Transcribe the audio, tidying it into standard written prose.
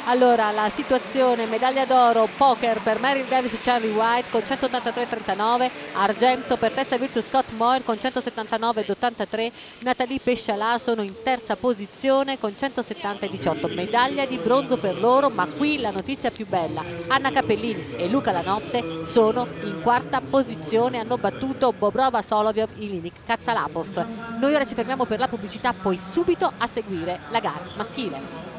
Allora, la situazione: medaglia d'oro poker per Meryl Davis e Charlie White con 183,39, argento per Tessa Virtue Scott Moir con 179,83, Nathalie Pescialà sono in terza posizione con 170,18, medaglia di bronzo per loro, ma qui la notizia più bella: Anna Capellini e Luca Lanotte sono in quarta posizione, hanno battuto Bobrova, Solovyov, Ilinik, Katsalapov. Noi ora ci fermiamo per la pubblicità, poi subito a seguire la gara maschile.